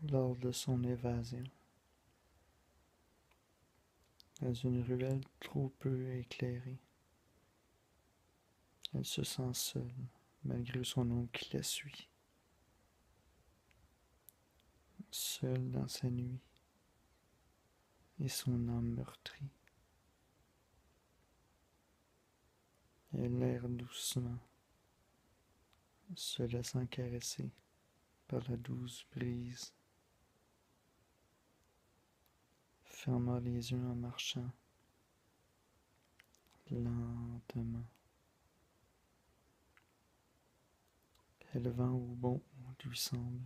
lors de son évasion. Dans une ruelle trop peu éclairée, elle se sent seule, malgré son oncle qui la suit. Seule dans sa nuit, et son âme meurtrie. Elle erre doucement, se laissant caresser par la douce brise, fermant les yeux en marchant lentement. Et le vent au bon lui semble,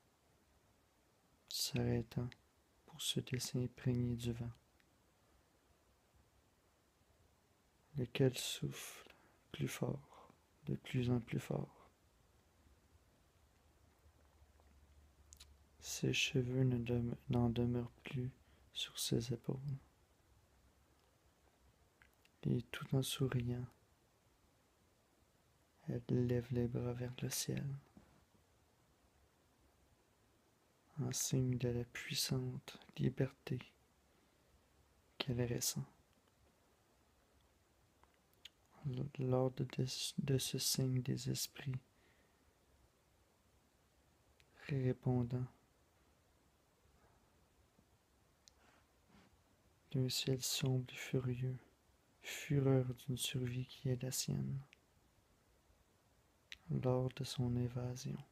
s'arrêtant pour se laisser imprégner du vent, lequel souffle plus fort, de plus en plus fort. Ses cheveux n'en demeurent plus sur ses épaules. Et tout en souriant, elle lève les bras vers le ciel, en signe de la puissante liberté qu'elle ressent. Lors de ce signe des esprits répondant d'un ciel sombre et furieux, fureur d'une survie qui est la sienne, lors de son évasion.